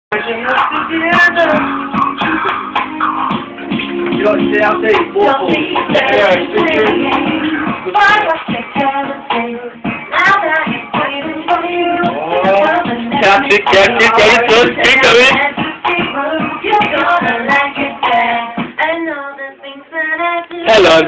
You got to stay out there, you walk. Yeah, it's true. Catch it, keep going. Hello.